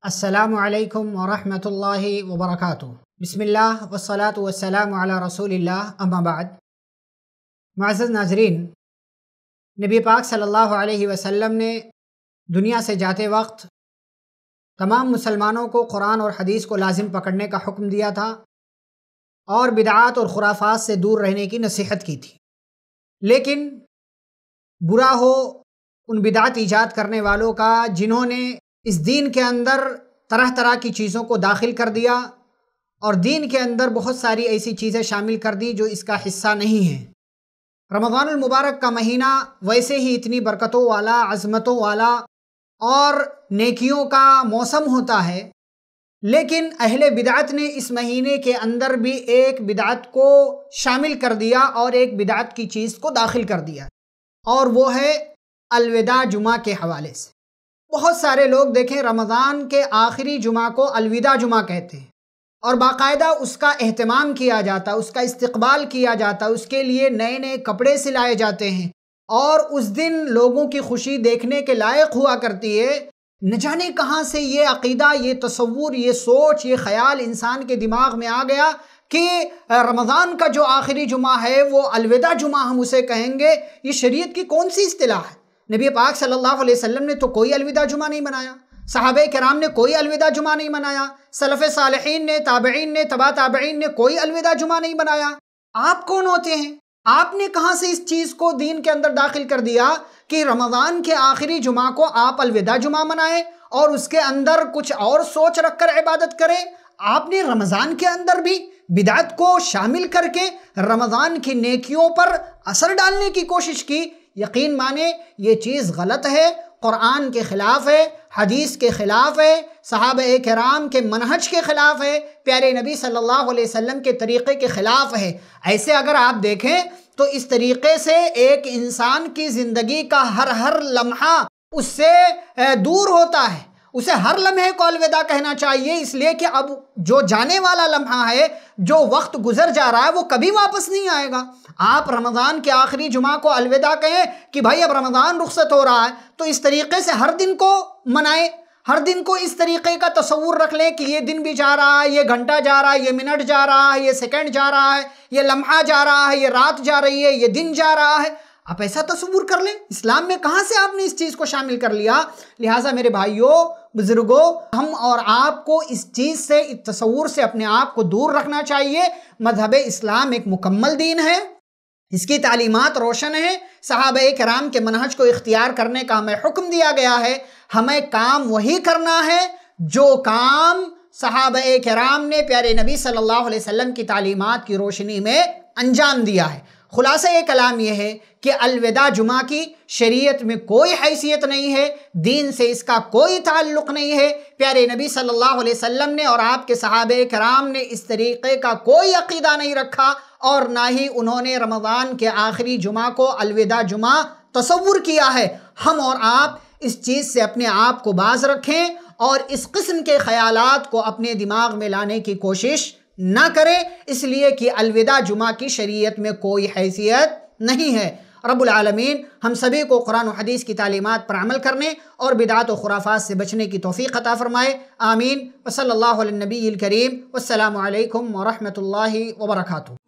السلام علیکم ورحمۃ اللہ وبرکاتہ۔ بسم اللہ والصلاة والسلام علی رسول اللہ، اما بعد۔ معزز ناظرین، نبی پاک صلی اللہ علیہ وسلم نے دنیا سے جاتے وقت تمام مسلمانوں کو قرآن اور حدیث کو لازم پکڑنے کا حکم دیا تھا اور بدعات اور خرافات سے دور رہنے کی نصیحت کی تھی، لیکن برا ہو ان بدعات ایجاد کرنے والوں کا جنہوں نے اس دین کے اندر طرح طرح کی چیزوں کو داخل کر دیا اور دین کے اندر بہت ساری ایسی چیزیں شامل کر دی جو اس کا حصہ نہیں ہیں۔ رمضان المبارک کا مہینہ ویسے ہی اتنی برکتوں والا، عظمتوں والا اور نیکیوں کا موسم ہوتا ہے، لیکن اہل بدعت نے اس مہینے کے اندر بھی ایک بدعت کو شامل کر دیا اور ایک بدعت کی چیز کو داخل کر دیا، اور وہ ہے الوداع جمعہ کے حوالے سے۔ بہت سارے لوگ دیکھیں رمضان کے آخری جمعہ کو الوداع جمعہ کہتے ہیں اور باقاعدہ اس کا اہتمام کیا جاتا، اس کا استقبال کیا جاتا، اس کے لیے نئے نئے کپڑے سلائے جاتے ہیں اور اس دن لوگوں کی خوشی دیکھنے کے لائق ہوا کرتی ہے۔ نہ جانے کہاں سے یہ عقیدہ، یہ تصور، یہ سوچ، یہ خیال انسان کے دماغ میں آ گیا کہ رمضان کا جو آخری جمعہ ہے وہ الوداع جمعہ ہم اسے کہیں گے۔ یہ شریعت کی کون سی اصطلاح ہے؟ نبی پاک صلی اللہ علیہ وسلم نے تو کوئی الوداع جمعہ نہیں منایا، صحابہ کرام نے کوئی الوداع جمعہ نہیں منایا، سلف صالحین نے، تابعین نے، تبع تابعین نے کوئی الوداع جمعہ نہیں منایا۔ آپ کون ہوتے ہیں؟ آپ نے کہاں سے اس چیز کو دین کے اندر داخل کر دیا کہ رمضان کے آخری جمعہ کو آپ الوداع جمعہ منائیں اور اس کے اندر کچھ اور سوچ رکھ کر عبادت کریں؟ آپ نے رمضان کے اندر بھی بدعت کو شامل کر کے رمضان کی نیکیوں پر اثر ڈالنے کی کوشش کی۔ یقین مانے یہ چیز غلط ہے، قرآن کے خلاف ہے، حدیث کے خلاف ہے، صحابہ کرام کے منہج کے خلاف ہے، پیارے نبی صلی اللہ علیہ وسلم کے طریقے کے خلاف ہے۔ ایسے اگر آپ دیکھیں تو اس طریقے سے ایک انسان کی زندگی کا ہر لمحہ اس سے دور ہوتا ہے۔ اسے ہر لمحے کو الوداع کہنا چاہیے، اس لیے کہ اب جو جانے والا لمحہ ہے، جو وقت گزر جا رہا ہے، وہ کبھی واپس نہیں آئے گا۔ آپ رمضان کے آخری جمعہ کو الوداع کہیں کہ بھائی اب رمضان رخصت ہو رہا ہے، تو اس طریقے سے ہر دن کو منائیں، ہر دن کو اس طریقے کا تصور رکھ لیں کہ یہ دن بھی جا رہا ہے، یہ گھنٹہ جا رہا ہے، یہ منٹ جا رہا ہے، یہ سیکنڈ جا رہا ہے، یہ لمحہ جا رہا ہے، یہ رات جا رہی ہے، یہ دن جا رہا ہے۔ آپ ایسا تصور کر لیں، اسلام میں کہاں سے آپ نے اس چیز کو شامل کر لیا؟ لہٰذا میرے بھائیوں، بزرگوں، ہم اور آپ کو اس چیز سے، اس تصور سے اپنے آپ کو دور رکھنا چاہیے۔ مذہب اسلام ایک مکمل دین ہے، اس کی تعلیمات روشن ہیں، صحابہ کرام کے منہج کو اختیار کرنے کا ہمیں حکم دیا گیا ہے۔ ہمیں کام وہی کرنا ہے جو کام صحابہ کرام نے پیارے نبی صلی اللہ علیہ وسلم کی تعلیمات کی روشنی میں انجام دیا ہے۔ خلاصہ یہ کلام یہ ہے کہ الوداع جمعہ کی شریعت میں کوئی حیثیت نہیں ہے، دین سے اس کا کوئی تعلق نہیں ہے۔ پیارے نبی صلی اللہ علیہ وسلم نے اور آپ کے صحابہ کرام نے اس طریقے کا کوئی عقیدہ نہیں رکھا، اور نہ ہی انہوں نے رمضان کے آخری جمعہ کو الوداع جمعہ تصور کیا ہے۔ ہم اور آپ اس چیز سے اپنے آپ کو باز رکھیں اور اس قسم کے خیالات کو اپنے دماغ میں لانے کی کوشش نہ کریں، اس لیے کہ الوداع جمعہ کی شریعت میں کوئی حیثیت نہیں ہے۔ رب العالمین ہم سبھی کو قرآن و حدیث کی تعلیمات پر عمل کرنے اور بدعات و خرافات سے بچنے کی توفیق عطا فرمائے، آمین۔ وصلی اللہ علی النبی الکریم، والسلام علیکم ورحمۃ اللہ وبرکاتہ۔